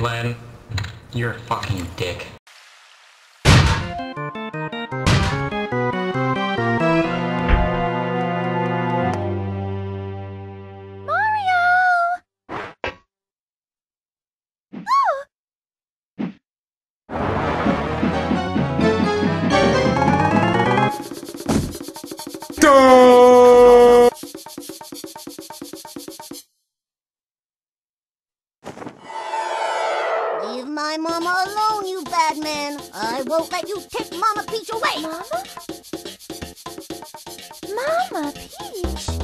Glenn, you're a fucking dick. Leave my mama alone, you bad man. I won't let you take Mama Peach away. Mama? Mama Peach?